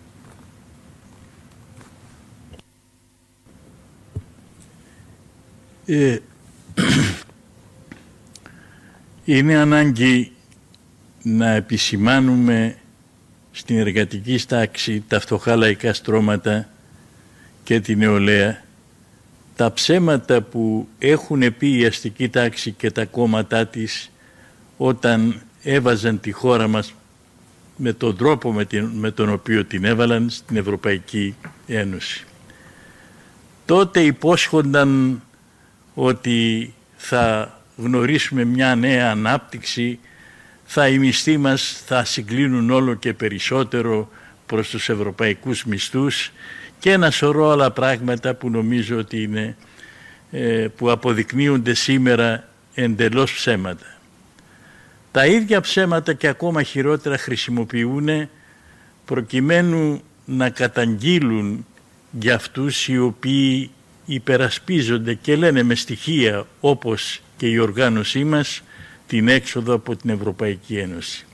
Είναι ανάγκη να επισημάνουμε στην εργατική τάξη, τα φτωχά λαϊκά στρώματα και την νεολαία, τα ψέματα που έχουν πει η αστική τάξη και τα κόμματά της όταν έβαζαν τη χώρα μας με τον τρόπο με τον οποίο την έβαλαν στην Ευρωπαϊκή Ένωση. Τότε υπόσχονταν ότι θα γνωρίσουμε μια νέα ανάπτυξη, οι μισθοί μας θα συγκλίνουν όλο και περισσότερο προς τους ευρωπαϊκούς μισθούς και ένα σωρό άλλα πράγματα που νομίζω ότι είναι, που αποδεικνύονται σήμερα εντελώς ψέματα. Τα ίδια ψέματα και ακόμα χειρότερα χρησιμοποιούν προκειμένου να καταγγείλουν για αυτούς οι οποίοι υπερασπίζονται και λένε με στοιχεία όπως και η οργάνωσή μας την έξοδο από την Ευρωπαϊκή Ένωση.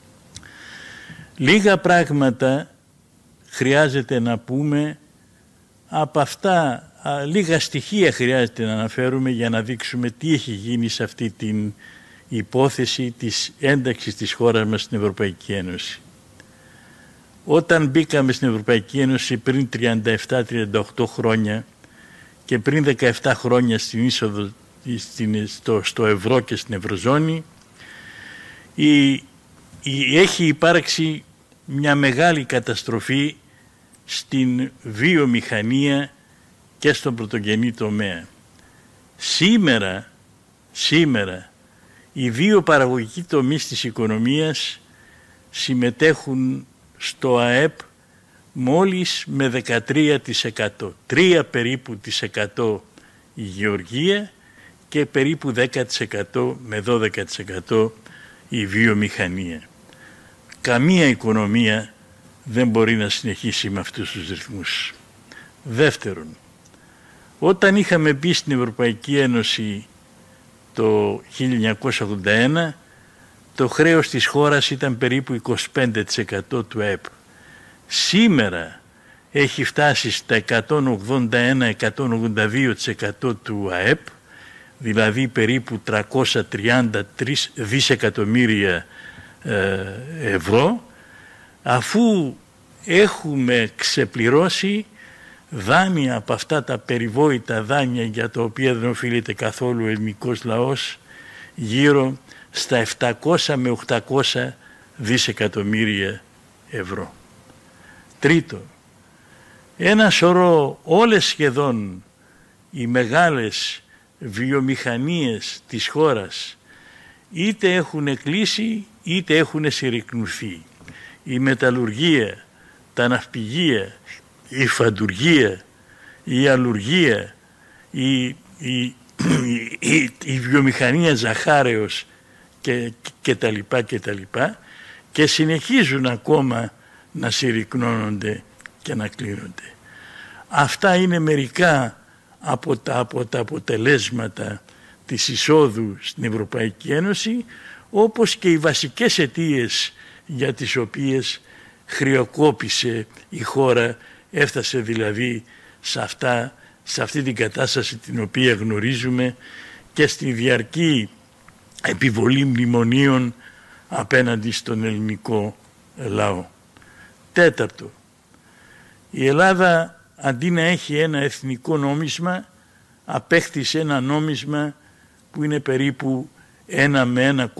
Λίγα πράγματα χρειάζεται να πούμε από αυτά, λίγα στοιχεία χρειάζεται να αναφέρουμε για να δείξουμε τι έχει γίνει σε αυτή την υπόθεση της ένταξης της χώρας μας στην Ευρωπαϊκή Ένωση. Όταν μπήκαμε στην Ευρωπαϊκή Ένωση πριν 37-38 χρόνια και πριν 17 χρόνια στην είσοδο στο ευρώ και στην ευρωζώνη, έχει υπάρξει μια μεγάλη καταστροφή στην βιομηχανία και στον πρωτογενή τομέα. Σήμερα οι δύο παραγωγικοί τομείς της οικονομίας συμμετέχουν στο ΑΕΠ μόλις με 13%. 3 περίπου της 100 η γεωργία και περίπου 10% με 12% η βιομηχανία. Καμία οικονομία δεν μπορεί να συνεχίσει με αυτούς τους ρυθμούς. Δεύτερον, όταν είχαμε μπει στην Ευρωπαϊκή Ένωση το 1981, το χρέος της χώρας ήταν περίπου 25% του ΑΕΠ. Σήμερα έχει φτάσει στα 181-182% του ΑΕΠ, δηλαδή περίπου 333 δισεκατομμύρια ευρώ, αφού έχουμε ξεπληρώσει δάνεια από αυτά τα περιβόητα δάνεια για τα οποία δεν οφείλεται καθόλου ο ελληνικός λαός, γύρω στα 700 με 800 δισεκατομμύρια ευρώ. Τρίτο, ένα σωρό, όλες σχεδόν οι μεγάλες βιομηχανίες της χώρας είτε έχουν κλείσει είτε έχουν συρρικνουθεί. Η μεταλλουργία, τα ναυπηγεία, η φαντουργία, η αλλουργία, η βιομηχανία ζαχάρεως και τα λοιπά και συνεχίζουν ακόμα να συρρικνώνονται και να κλείνονται. Αυτά είναι μερικά από τα αποτελέσματα της εισόδου στην Ευρωπαϊκή Ένωση, όπως και οι βασικές αιτίες για τις οποίες χρεοκόπησε η χώρα, έφτασε δηλαδή σε αυτή την κατάσταση την οποία γνωρίζουμε και στη διαρκή επιβολή μνημονίων απέναντι στον ελληνικό λαό. Τέταρτο, η Ελλάδα αντί να έχει ένα εθνικό νόμισμα, απέκτησε ένα νόμισμα που είναι περίπου 1 με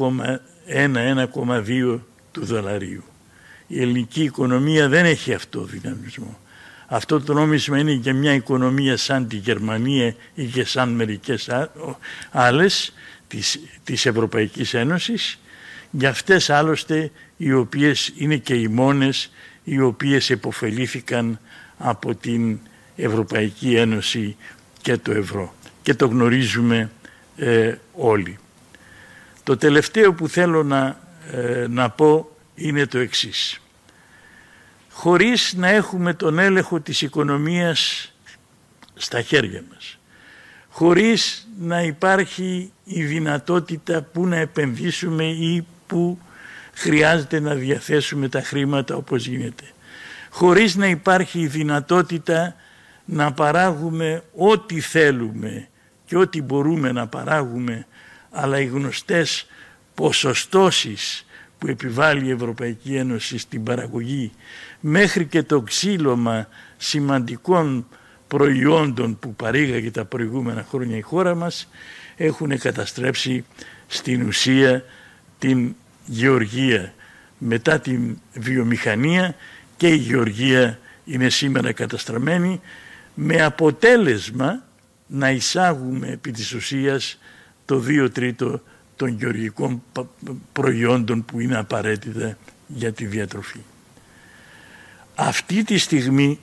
1,2 του δολαρίου. Η ελληνική οικονομία δεν έχει αυτό δυναμισμό. Αυτό το νόμισμα είναι για μια οικονομία σαν τη Γερμανία ή και σαν μερικές άλλες της Ευρωπαϊκής Ένωσης, για αυτές άλλωστε οι οποίες είναι και οι μόνες οι οποίες επωφελήθηκαν από την Ευρωπαϊκή Ένωση και το ευρώ. Και το γνωρίζουμε όλοι. Το τελευταίο που θέλω να πω είναι το εξής. Χωρίς να έχουμε τον έλεγχο της οικονομίας στα χέρια μας, χωρίς να υπάρχει η δυνατότητα που να επενδύσουμε ή που χρειάζεται να διαθέσουμε τα χρήματα όπως γίνεται, χωρίς να υπάρχει η δυνατότητα να παράγουμε ό,τι θέλουμε και ό,τι μπορούμε να παράγουμε, αλλά οι γνωστές ποσοστώσεις που επιβάλλει η Ευρωπαϊκή Ένωση στην παραγωγή, μέχρι και το ξύλωμα σημαντικών προϊόντων που παρήγαγε τα προηγούμενα χρόνια η χώρα μας, έχουν καταστρέψει στην ουσία την γεωργία. Μετά την βιομηχανία και η γεωργία είναι σήμερα καταστραμμένη, με αποτέλεσμα να εισάγουμε επί της ουσίας το 2/3 των γεωργικών προϊόντων που είναι απαραίτητα για τη διατροφή. Αυτή τη στιγμή,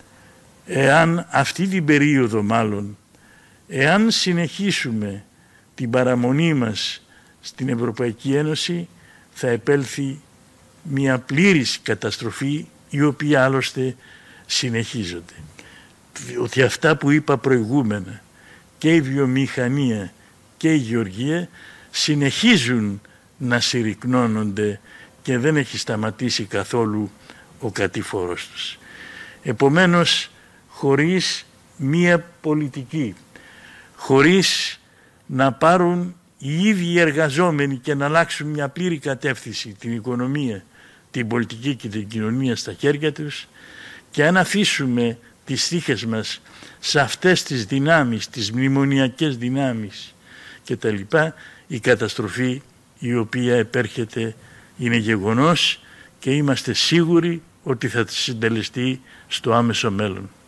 αυτή την περίοδο εάν συνεχίσουμε την παραμονή μας στην Ευρωπαϊκή Ένωση, θα επέλθει μια πλήρης καταστροφή, η οποία άλλωστε συνεχίζονται. Ότι αυτά που είπα προηγούμενα, και η βιομηχανία και η γεωργία, συνεχίζουν να συρρυκνώνονται και δεν έχει σταματήσει καθόλου ο κατήφορος τους. Επομένως, χωρίς μία πολιτική, χωρίς να πάρουν οι ίδιοι εργαζόμενοι και να αλλάξουν μια πλήρη κατεύθυνση την οικονομία, την πολιτική και την κοινωνία στα χέρια τους, και αν αφήσουμε τις τύχες μας σε αυτές τις δυνάμεις, τις μνημονιακές δυνάμεις και τα λοιπά, η καταστροφή η οποία επέρχεται είναι γεγονός και είμαστε σίγουροι ότι θα συντελεστεί στο άμεσο μέλλον.